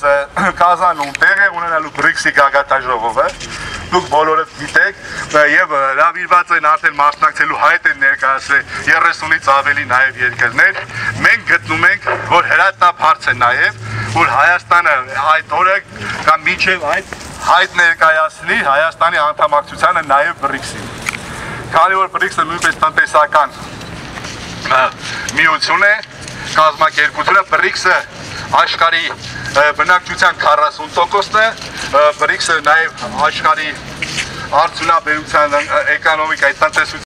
կազանում տեղ է ունենալու BRICS-ի գագաթնաժողովը, դուք բոլորը գիտեք, եւ հրավիրված են արդեն մասնակցելու հայտ են ներկայացրել 30-ից ավելի նաեւ երկրներ, մենք գտնում ենք, որ հրատապարծ է նաեւ, որ Հայաստանը այդ օրը կամ մինչեւ այդ հայտ ներկայացնի Հայաստանի անդամակցությանը նաեւ BRICS-ին։ Քանի որ BRICS-ը նույնպես տնտեսական միություն է, կազմակերպությունը, BRICS-ը աշխարհի բնակչության 40%-ն է, BRICS-ը նաև աշխարհի արդյունաբերության, էկոնոմիկայի, տնտեսության